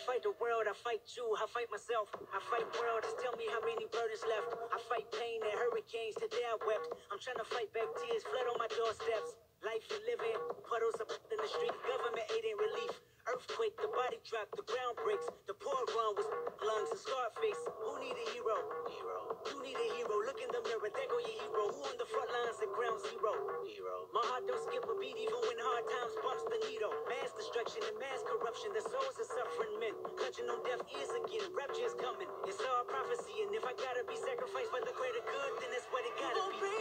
fight the world, I fight you, I fight myself. I fight world, just tell me how many burdens left. I fight pain and hurricanes, today I wept. I'm trying to fight back tears, flood on my doorsteps. Life you live in, puddles up in the street, government aid ain't relief. Earthquake, the body drop, the ground breaks. The poor run with lungs and scar face. Who need a hero? You need a hero. Look in the mirror, there go your hero. Who on the front lines at ground zero? My heart don't skip a beat even when hard times bumps the needle. Mass destruction and mass corruption. The souls of suffering men clutching on deaf ears again. Rapture's coming. It's all prophecy, and if I gotta be sacrificed for the greater good, then that's what it gotta be.